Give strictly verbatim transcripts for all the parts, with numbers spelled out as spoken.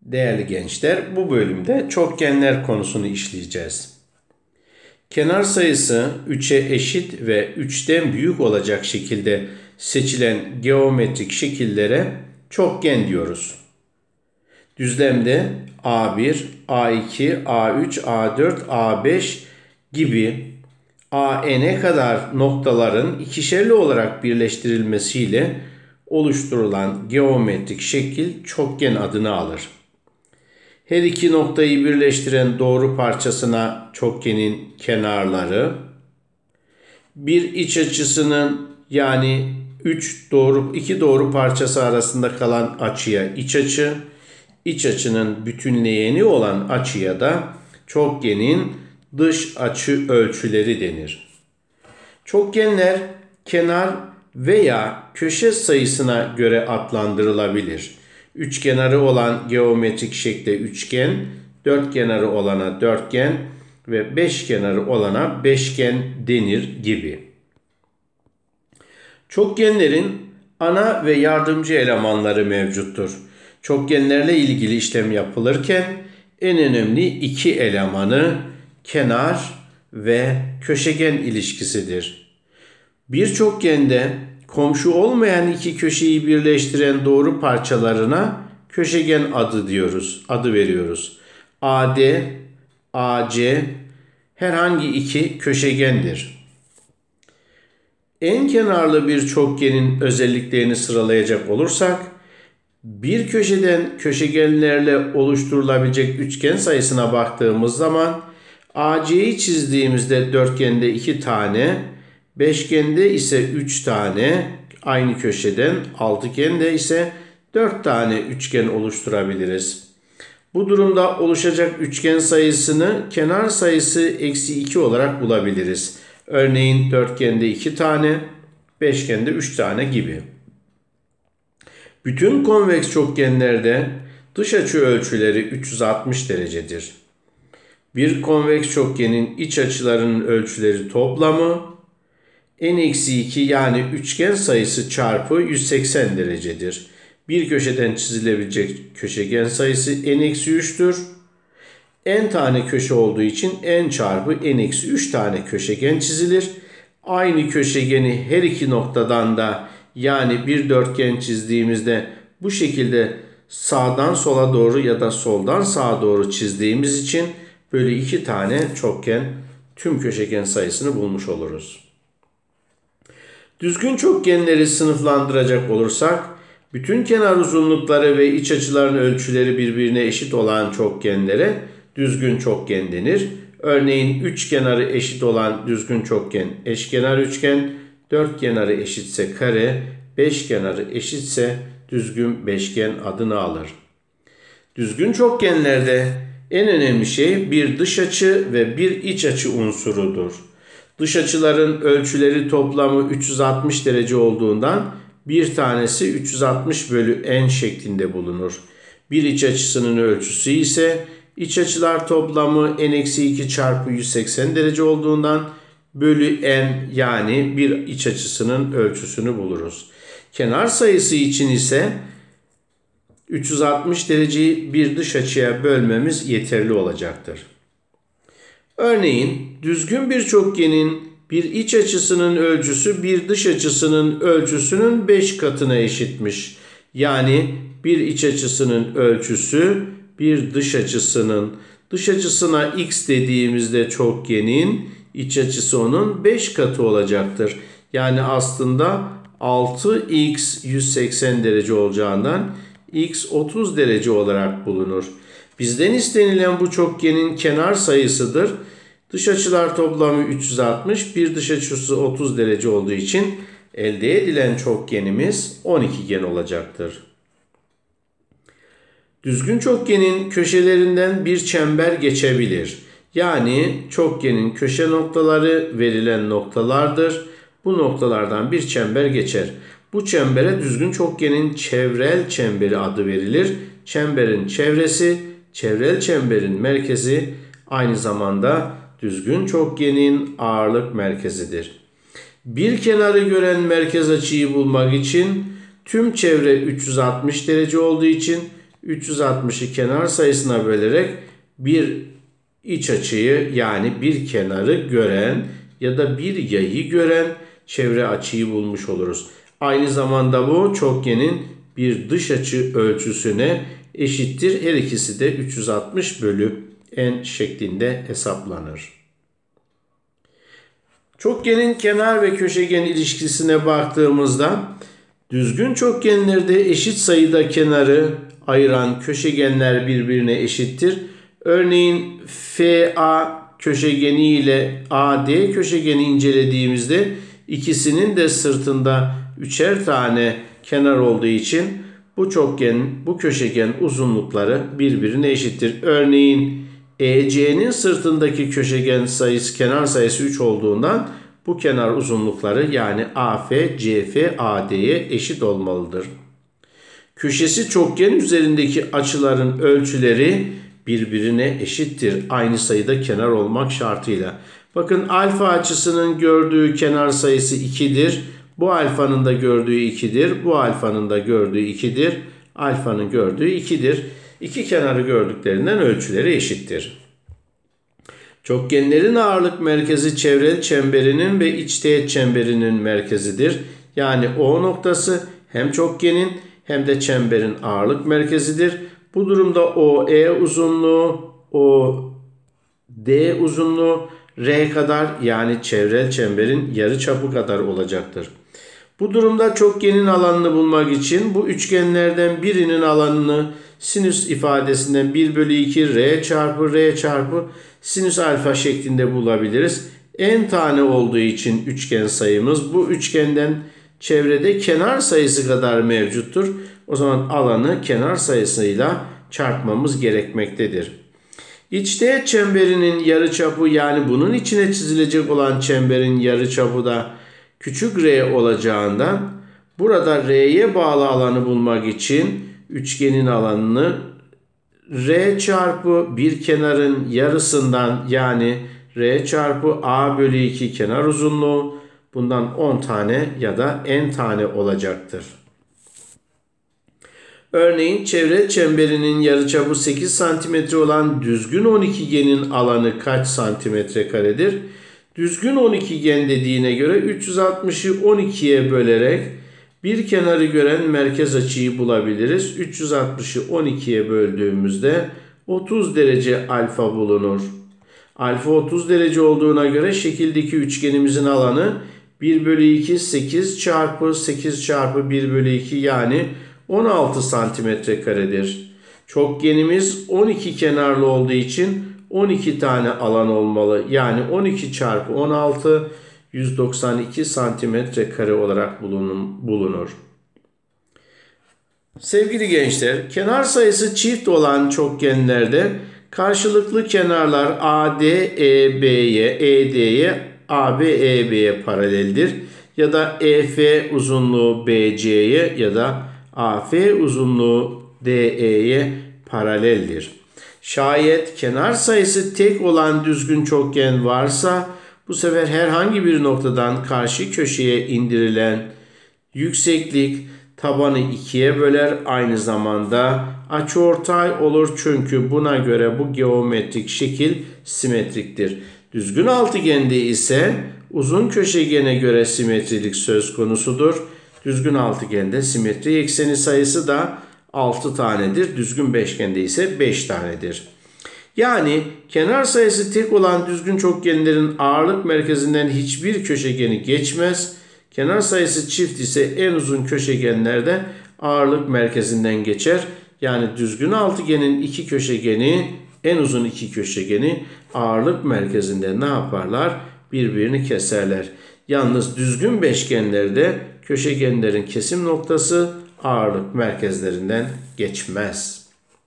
Değerli gençler, bu bölümde çokgenler konusunu işleyeceğiz. Kenar sayısı üçe eşit ve üçten büyük olacak şekilde seçilen geometrik şekillere çokgen diyoruz. Düzlemde A bir, A iki, A üç, A dört, A beş gibi A n'e kadar noktaların ikişerli olarak birleştirilmesiyle oluşturulan geometrik şekil çokgen adını alır. Her iki noktayı birleştiren doğru parçasına çokgenin kenarları, bir iç açısının yani üç doğru iki doğru parçası arasında kalan açıya iç açı, iç açının bütünleyeni olan açıya da çokgenin dış açı ölçüleri denir. Çokgenler kenar veya köşe sayısına göre adlandırılabilir. Üç kenarı olan geometrik şekle üçgen, dört kenarı olana dörtgen ve beş kenarı olana beşgen denir gibi. Çokgenlerin ana ve yardımcı elemanları mevcuttur. Çokgenlerle ilgili işlem yapılırken en önemli iki elemanı kenar ve köşegen ilişkisidir. Bir çokgende komşu olmayan iki köşeyi birleştiren doğru parçalarına köşegen adı diyoruz, adı veriyoruz. A D, A C herhangi iki köşegendir. En kenarlı bir çokgenin özelliklerini sıralayacak olursak, bir köşeden köşegenlerle oluşturulabilecek üçgen sayısına baktığımız zaman A C'yi çizdiğimizde dörtgende iki tane, beşgende ise üç tane aynı köşeden, altıgende ise dört tane üçgen oluşturabiliriz. Bu durumda oluşacak üçgen sayısını kenar sayısı eksi iki olarak bulabiliriz. Örneğin dörtgende iki tane, beşgende üç tane gibi. Bütün konveks çokgenlerde dış açı ölçüleri üç yüz altmış derecedir. Bir konveks çokgenin iç açılarının ölçüleri toplamı n eksi iki yani üçgen sayısı çarpı yüz seksen derecedir. Bir köşeden çizilebilecek köşegen sayısı n eksi üç'tür. N tane köşe olduğu için n çarpı n eksi üç tane köşegen çizilir. Aynı köşegeni her iki noktadan da yani bir dörtgen çizdiğimizde bu şekilde sağdan sola doğru ya da soldan sağa doğru çizdiğimiz için böyle iki tane çokgen tüm köşegen sayısını bulmuş oluruz. Düzgün çokgenleri sınıflandıracak olursak, bütün kenar uzunlukları ve iç açıların ölçüleri birbirine eşit olan çokgenlere düzgün çokgen denir. Örneğin üç kenarı eşit olan düzgün çokgen eşkenar üçgen, dört kenarı eşitse kare, beş kenarı eşitse düzgün beşgen adını alır. Düzgün çokgenlerde en önemli şey bir dış açı ve bir iç açı unsurudur. Dış açıların ölçüleri toplamı üç yüz altmış derece olduğundan bir tanesi üç yüz altmış bölü n şeklinde bulunur. Bir iç açısının ölçüsü ise iç açılar toplamı n eksi iki çarpı yüz seksen derece olduğundan bölü n yani bir iç açısının ölçüsünü buluruz. Kenar sayısı için ise üç yüz altmış dereceyi bir dış açıya bölmemiz yeterli olacaktır. Örneğin düzgün bir çokgenin bir iç açısının ölçüsü bir dış açısının ölçüsünün beş katına eşitmiş. Yani bir iç açısının ölçüsü bir dış açısının dış açısına x dediğimizde çokgenin iç açısı onun beş katı olacaktır. Yani aslında altı x yüz seksen derece olacağından x otuz derece olarak bulunur. Bizden istenilen bu çokgenin kenar sayısıdır. Dış açılar toplamı üç yüz altmış, bir dış açısı otuz derece olduğu için elde edilen çokgenimiz on iki gen olacaktır. Düzgün çokgenin köşelerinden bir çember geçebilir. Yani çokgenin köşe noktaları verilen noktalardır. Bu noktalardan bir çember geçer. Bu çembere düzgün çokgenin çevrel çemberi adı verilir. Çemberin çevresi, çevrel çemberin merkezi aynı zamanda düzgün çokgenin ağırlık merkezidir. Bir kenarı gören merkez açıyı bulmak için tüm çevre üç yüz altmış derece olduğu için üç yüz altmışı kenar sayısına bölerek bir iç açıyı yani bir kenarı gören ya da bir yayı gören çevre açıyı bulmuş oluruz. Aynı zamanda bu çokgenin bir dış açı ölçüsüne eşittir. Her ikisi de üç yüz altmış bölü n şeklinde hesaplanır. Çokgenin kenar ve köşegen ilişkisine baktığımızda düzgün çokgenlerde eşit sayıda kenarı ayıran köşegenler birbirine eşittir. Örneğin F A köşegeni ile A D köşegeni incelediğimizde ikisinin de sırtında üçer tane kenar olduğu için bu çokgen, bu köşegen uzunlukları birbirine eşittir. Örneğin E C'nin sırtındaki köşegen sayısı, kenar sayısı üç olduğundan bu kenar uzunlukları yani A F, C F, A D'ye eşit olmalıdır. Köşesi çokgen üzerindeki açıların ölçüleri birbirine eşittir. Aynı sayıda kenar olmak şartıyla. Bakın alfa açısının gördüğü kenar sayısı ikidir. Bu alfanın da gördüğü ikidir. Bu alfanın da gördüğü ikidir. Alfanın gördüğü ikidir. İki kenarı gördüklerinden ölçüleri eşittir. Çokgenlerin ağırlık merkezi çevrel çemberinin ve iç teğet çemberinin merkezidir. Yani O noktası hem çokgenin hem de çemberin ağırlık merkezidir. Bu durumda O E uzunluğu, O D uzunluğu R kadar yani çevrel çemberin yarıçapı kadar olacaktır. Bu durumda çokgenin alanını bulmak için bu üçgenlerden birinin alanını sinüs ifadesinden bir bölü iki R çarpı R çarpı sinüs alfa şeklinde bulabiliriz. N tane olduğu için üçgen sayımız bu üçgenden çevrede kenar sayısı kadar mevcuttur. O zaman alanı kenar sayısıyla çarpmamız gerekmektedir. İç teğet çemberinin yarıçapı yani bunun içine çizilecek olan çemberin yarıçapı da küçük r olacağından burada R'ye bağlı alanı bulmak için üçgenin alanını R çarpı bir kenarın yarısından yani R çarpı A bölü iki kenar uzunluğu bundan on tane ya da n tane olacaktır. Örneğin çevre çemberinin yarıçapı sekiz santimetre olan düzgün on ikigenin alanı kaç santimetre karedir? Düzgün on ikigen dediğine göre üç yüz altmışı on ikiye bölerek bir kenarı gören merkez açıyı bulabiliriz. üç yüz altmışı on ikiye böldüğümüzde otuz derece alfa bulunur. Alfa otuz derece olduğuna göre şekildeki üçgenimizin alanı bir bölü iki sekiz çarpı sekiz çarpı bir bölü iki yani on altı santimetre karedir. Çokgenimiz on iki kenarlı olduğu için on iki tane alan olmalı. Yani on iki çarpı on altı yüz doksan iki santimetre kare olarak bulunur. Sevgili gençler, kenar sayısı çift olan çokgenlerde karşılıklı kenarlar A D E B'ye, E D'ye, A B E B'ye paraleldir. Ya da E F uzunluğu B C'ye ya da A F uzunluğu D E'ye paraleldir. Şayet kenar sayısı tek olan düzgün çokgen varsa bu sefer herhangi bir noktadan karşı köşeye indirilen yükseklik tabanı ikiye böler. Aynı zamanda açıortay olur çünkü buna göre bu geometrik şekil simetriktir. Düzgün altıgende ise uzun köşegene göre simetrilik söz konusudur. Düzgün altıgende simetri ekseni sayısı da altı tanedir. Düzgün beşgende ise beş tanedir. Yani kenar sayısı tek olan düzgün çokgenlerin ağırlık merkezinden hiçbir köşegeni geçmez. Kenar sayısı çift ise en uzun köşegenlerde ağırlık merkezinden geçer. Yani düzgün altıgenin iki köşegeni, en uzun iki köşegeni ağırlık merkezinde ne yaparlar? Birbirini keserler. Yalnız düzgün beşgenlerde köşegenlerin kesim noktası ağırlık merkezlerinden geçmez.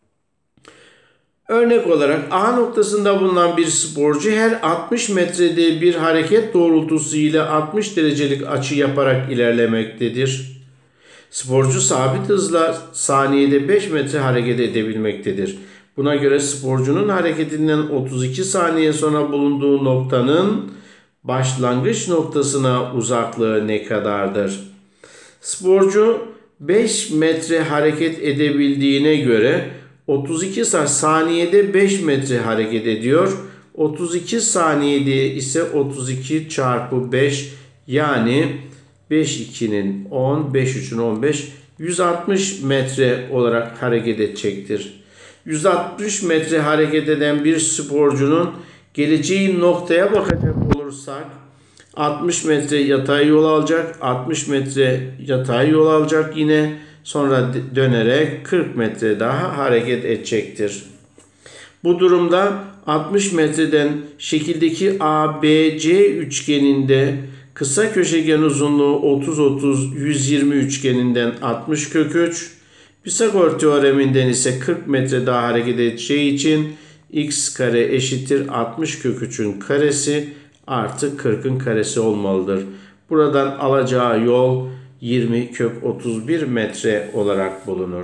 Örnek olarak A noktasında bulunan bir sporcu her altmış metrede bir hareket doğrultusu ile altmış derecelik açı yaparak ilerlemektedir. Sporcu sabit hızla saniyede beş metre hareket edebilmektedir. Buna göre sporcunun hareketinden otuz iki saniye sonra bulunduğu noktanın başlangıç noktasına uzaklığı ne kadardır? Sporcu beş metre hareket edebildiğine göre otuz iki saniyede beş metre hareket ediyor. otuz iki saniyede ise otuz iki çarpı beş, yani beş ikinin on, beş üçün on beş, yüz altmış metre olarak hareket edecektir. yüz altmış metre hareket eden bir sporcunun geleceği noktaya bakacak olursak altmış metre yatay yol alacak, altmış metre yatay yol alacak yine, sonra dönerek kırk metre daha hareket edecektir. Bu durumda altmış metreden şekildeki A B C üçgeninde kısa köşegen uzunluğu otuz otuz yüz yirmi üçgeninden altmış kök üç, Pisagor teoreminden ise kırk metre daha hareket edeceği için x kare eşittir altmış kök üçün karesi artı kırkın karesi olmalıdır. Buradan alacağı yol yirmi kök otuz bir metre olarak bulunur.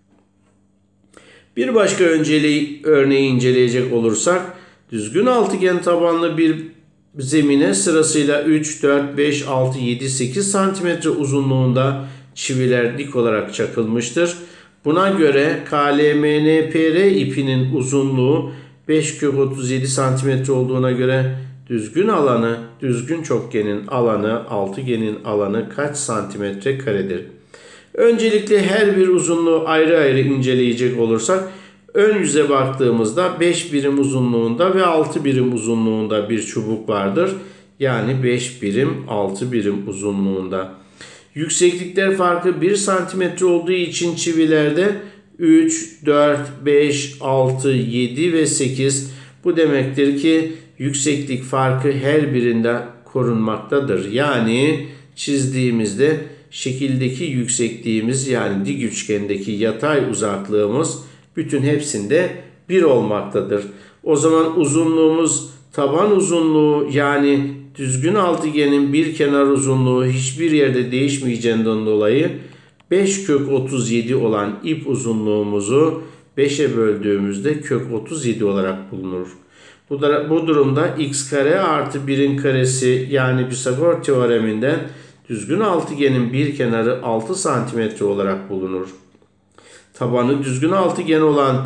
Bir başka önceliği, örneği inceleyecek olursak, düzgün altıgen tabanlı bir zemine sırasıyla üç, dört, beş, altı, yedi, sekiz santimetre uzunluğunda çiviler dik olarak çakılmıştır. Buna göre K L M N P R ipinin uzunluğu beş kök otuz yedi santimetre olduğuna göre düzgün alanı, düzgün çokgenin alanı, altıgenin alanı kaç santimetre karedir? Öncelikle her bir uzunluğu ayrı ayrı inceleyecek olursak, ön yüze baktığımızda beş birim uzunluğunda ve altı birim uzunluğunda bir çubuk vardır. Yani beş birim, altı birim uzunluğunda. Yükseklikler farkı bir santimetre olduğu için çivilerde üç, dört, beş, altı, yedi ve sekiz. Bu demektir ki yükseklik farkı her birinde korunmaktadır. Yani çizdiğimizde şekildeki yüksekliğimiz, yani dik üçgendeki yatay uzaklığımız bütün hepsinde bir olmaktadır. O zaman uzunluğumuz taban uzunluğu, yani düzgün altıgenin bir kenar uzunluğu hiçbir yerde değişmeyeceğinden dolayı beş kök otuz yedi olan ip uzunluğumuzu beşe böldüğümüzde kök otuz yedi olarak bulunur. Bu, da, bu durumda x kare artı birin karesi, yani Pisagor teoreminden düzgün altıgenin bir kenarı altı santimetre olarak bulunur. Tabanı düzgün altıgen olan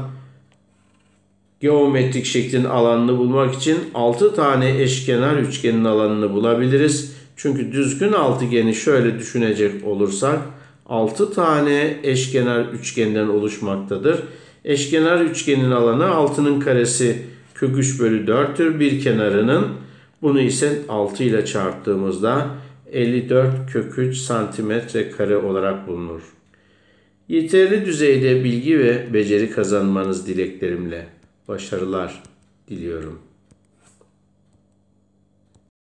geometrik şeklin alanını bulmak için altı tane eşkenar üçgenin alanını bulabiliriz. Çünkü düzgün altıgeni şöyle düşünecek olursak altı tane eşkenar üçgenden oluşmaktadır. Eşkenar üçgenin alanı altının karesi kök üç bölü dörttür bir kenarının. Bunu ise altı ile çarptığımızda elli dört kök üç santimetre kare olarak bulunur. Yeterli düzeyde bilgi ve beceri kazanmanız dileklerimle başarılar diliyorum.